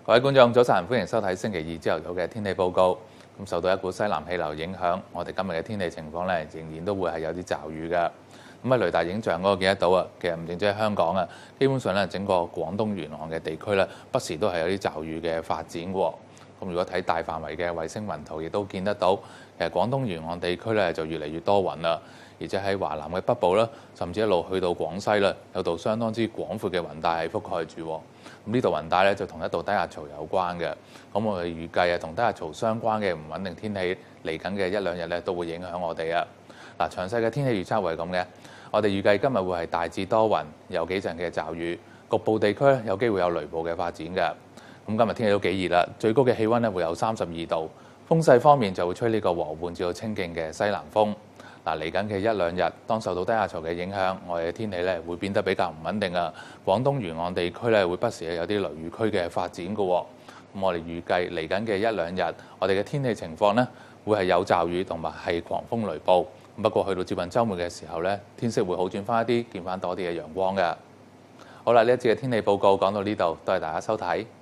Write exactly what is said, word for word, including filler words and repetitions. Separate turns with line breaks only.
各位觀眾早晨，歡迎收睇星期二朝頭早嘅天氣報告。咁受到一股西南氣流影響，我哋今日嘅天氣情況咧，仍然都會係有啲驟雨嘅。咁喺雷達影像嗰個見得到啊，其實唔淨止喺香港啊，基本上咧整個廣東沿岸嘅地區咧，不時都係有啲驟雨嘅發展嘅。咁如果睇大範圍嘅衛星雲圖，亦都見得到，其實廣東沿岸地區咧就越嚟越多雲啦。而且喺華南嘅北部啦，甚至一路去到廣西啦，有道相當之廣闊嘅雲帶係覆蓋住。咁呢度雲帶咧就同一道低壓槽有關嘅。咁我哋預計啊，同低壓槽相關嘅唔穩定天氣嚟緊嘅一兩日咧，都會影響我哋啊。嗱，詳細嘅天氣預測會係咁嘅。我哋預計今日會係大致多雲，有幾陣嘅驟雨，局部地區咧有機會有雷暴嘅發展嘅。咁今日天氣都幾熱啦，最高嘅氣温咧會有三十二度，風勢方面就會吹呢個和緩至到清勁嘅西南風。嗱，嚟緊嘅一兩日，當受到低壓槽嘅影響，我哋嘅天氣咧會變得比較唔穩定啊。廣東沿岸地區咧會不時有啲雷雨區嘅發展嘅。咁我哋預計嚟緊嘅一兩日，我哋嘅天氣情況咧會係有驟雨同埋係狂風雷暴。不過去到接近週末嘅時候咧，天色會好轉翻一啲，見翻多啲嘅陽光嘅。好啦，呢一節嘅天氣報告講到呢度，多謝大家收睇。